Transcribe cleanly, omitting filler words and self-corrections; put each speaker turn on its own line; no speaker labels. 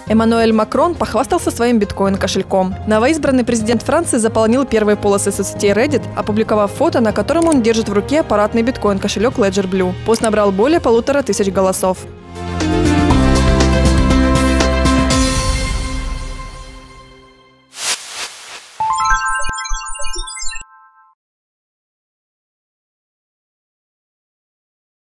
Эммануэль Макрон похвастался своим биткоин-кошельком. Новоизбранный президент Франции заполонил первые полосы соцсетей Reddit, опубликовав фото, на котором он держит в руке аппаратный биткоин-кошелек Ledger Blue. Пост набрал более 1500 голосов.